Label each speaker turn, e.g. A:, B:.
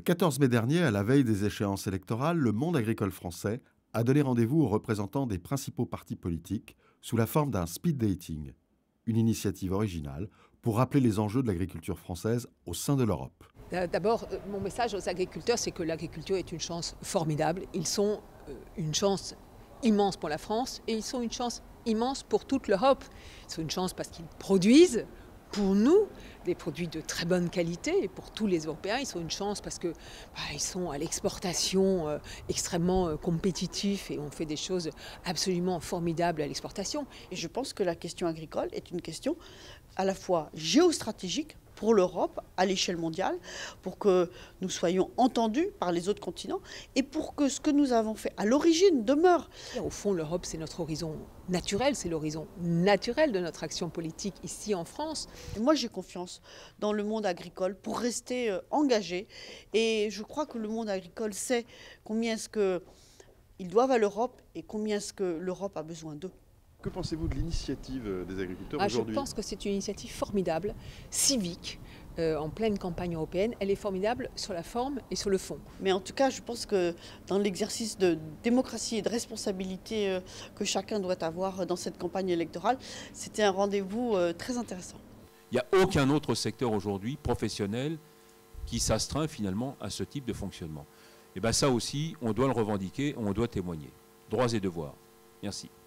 A: 14 mai dernier, à la veille des échéances électorales, le monde agricole français a donné rendez-vous aux représentants des principaux partis politiques sous la forme d'un speed dating, une initiative originale pour rappeler les enjeux de l'agriculture française au sein de l'Europe.
B: D'abord, mon message aux agriculteurs, c'est que l'agriculture est une chance formidable. Ils sont une chance immense pour la France et ils sont une chance immense pour toute l'Europe. Ils sont une chance parce qu'ils produisent pour nous des produits de très bonne qualité et pour tous les Européens. Ils sont une chance parce que ils sont à l'exportation extrêmement compétitifs et on fait des choses absolument formidables à l'exportation.
C: Et je pense que la question agricole est une question à la fois géostratégique pour l'Europe à l'échelle mondiale, pour que nous soyons entendus par les autres continents et pour que ce que nous avons fait à l'origine demeure.
B: Au fond, l'Europe, c'est notre horizon naturel, c'est l'horizon naturel de notre action politique ici en France.
C: Et moi, j'ai confiance dans le monde agricole pour rester engagé et je crois que le monde agricole sait combien est-ce qu'ils doivent à l'Europe et combien est-ce que l'Europe a besoin d'eux.
D: Que pensez-vous de l'initiative des agriculteurs aujourd'hui?
B: Je pense que c'est une initiative formidable, civique, en pleine campagne européenne. Elle est formidable sur la forme et sur le fond.
C: Mais en tout cas, je pense que dans l'exercice de démocratie et de responsabilité que chacun doit avoir dans cette campagne électorale, c'était un rendez-vous très intéressant.
E: Il n'y a aucun autre secteur aujourd'hui professionnel qui s'astreint finalement à ce type de fonctionnement. Et bien ça aussi, on doit le revendiquer, on doit témoigner. Droits et devoirs. Merci.